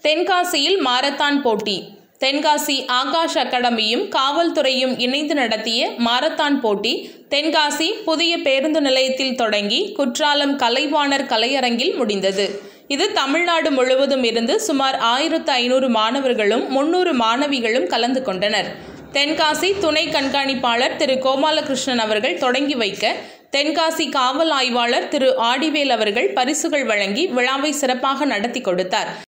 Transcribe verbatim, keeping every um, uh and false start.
தென்காசியில் மாரத்தான் போட்டி. தென்காசி ஆகாஷ் அகாடமியும் காவல்துறையும் இணைந்து நடத்திய மாரத்தான் போட்டி தென்காசி புதிய பேருந்து நிலையத்தில் தொடங்கி குற்றாலம் கலைவாணர் கலையரங்கில் முடிந்தது. இது தமிழ்நாடு முழுவதும் இருந்து சுமார் ஆயிரத்து ஐநூறு மாணவர்களும் முன்னூறு மாணவிகளும் கலந்து கொண்டனர். தென்காசி துணை கண்காணிப்பாளர் திரு கோபாலகிருஷ்ணன் அவர்கள் தொடங்கி வைக்க, தென்காசி காவல் ஆய்வாளர் திரு ஆடிவேல் அவர்கள் பரிசுகள் வழங்கி விழாவை சிறப்பாக நடத்தி கொடுத்தார்.